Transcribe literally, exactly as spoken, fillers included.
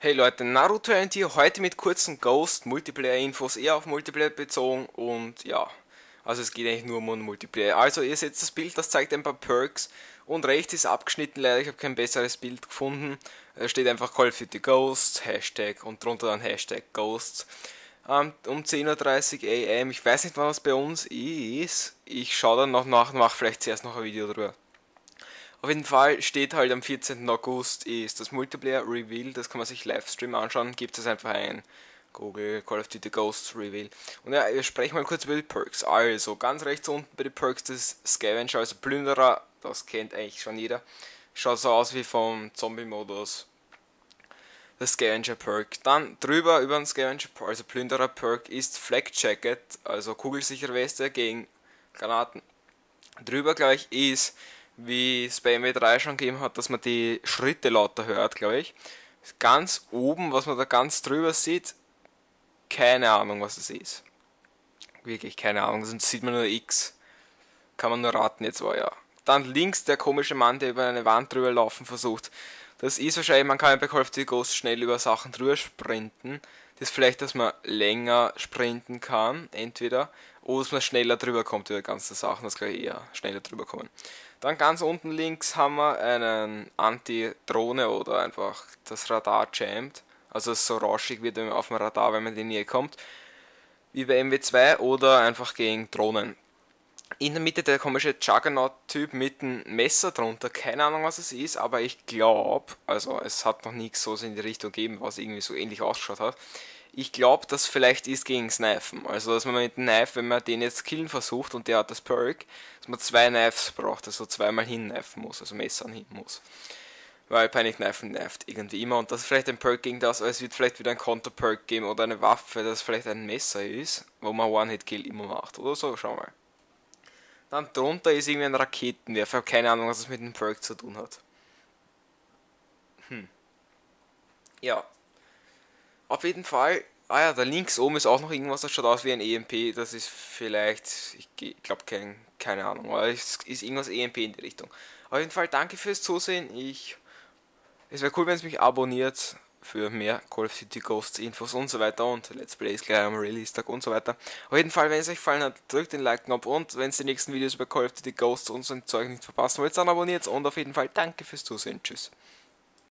Hey Leute, Naruto hier heute mit kurzen Ghost-Multiplayer-Infos, eher auf Multiplayer bezogen und ja, also es geht eigentlich nur um Multiplayer. Also ihr seht das Bild, das zeigt ein paar Perks und rechts ist abgeschnitten, leider, ich habe kein besseres Bild gefunden. Da steht einfach Call of Duty Ghosts, Hashtag und drunter dann Hashtag Ghosts. Ähm, um zehn Uhr dreißig a m, ich weiß nicht wann das bei uns ist, ich schaue dann noch nach und mache vielleicht zuerst noch ein Video drüber. Auf jeden Fall steht halt am vierzehnten August ist das Multiplayer Reveal, das kann man sich Livestream anschauen, gibt es einfach ein Google Call of Duty Ghosts Reveal. Und ja, wir sprechen mal kurz über die Perks. Also, ganz rechts unten bei den Perks das Scavenger, also Plünderer, das kennt eigentlich schon jeder. Schaut so aus wie vom Zombie-Modus. Das Scavenger Perk. Dann drüber über den Scavenger, also Plünderer Perk ist Flak Jacket, also kugelsichere Weste gegen Granaten. Drüber gleich ist, wie es bei M W drei schon gegeben hat, dass man die Schritte lauter hört, glaube ich. Ganz oben, was man da ganz drüber sieht, keine Ahnung, was es ist. Wirklich keine Ahnung, sonst sieht man nur X. Kann man nur raten, jetzt war ja. Dann links der komische Mann, der über eine Wand drüber laufen versucht. Das ist wahrscheinlich, man kann bei Call of Duty Ghosts schnell über Sachen drüber sprinten. Das ist vielleicht, dass man länger sprinten kann, entweder, oder dass man schneller drüber kommt über ganze Sachen, das kann ich eher schneller drüber kommen. Dann ganz unten links haben wir einen Anti-Drohne oder einfach das Radar jammt. Also es so rauschig wird auf dem Radar, wenn man in die Nähe kommt. Wie bei M W zwei oder einfach gegen Drohnen. In der Mitte der komische Juggernaut-Typ mit einem Messer drunter. Keine Ahnung, was es ist, aber ich glaube, also es hat noch nichts so in die Richtung gegeben, was irgendwie so ähnlich ausgeschaut hat. Ich glaube, das vielleicht ist gegen Knifen. Also, dass man mit dem Knife, wenn man den jetzt killen versucht und der hat das Perk, dass man zwei Knives braucht, also zweimal hinkneifen muss, also Messern hin muss. Weil Panic Knife knifed irgendwie immer und das ist vielleicht ein Perk gegen das, aber es wird vielleicht wieder ein Konter-Perk geben oder eine Waffe, das vielleicht ein Messer ist, wo man One-Hit-Kill immer macht oder so, schau mal. Dann drunter ist irgendwie ein Raketenwerfer, keine Ahnung, was es mit dem Perk zu tun hat. Hm. Ja, auf jeden Fall. Ah ja, da links oben ist auch noch irgendwas, das schaut aus wie ein E M P. Das ist vielleicht, ich glaube, kein, keine Ahnung, aber es ist irgendwas E M P in die Richtung. Auf jeden Fall danke fürs Zusehen. Ich, es wäre cool, wenn es mich abonniert für mehr Call of Duty Ghosts Infos und so weiter und Let's Plays gleich am Release-Tag und so weiter. Auf jeden Fall, wenn es euch gefallen hat, drückt den Like-Knopf und wenn es die nächsten Videos über Call of Duty Ghosts und so ein Zeug nicht verpassen wollt, dann abonniert und auf jeden Fall danke fürs Zusehen. Tschüss.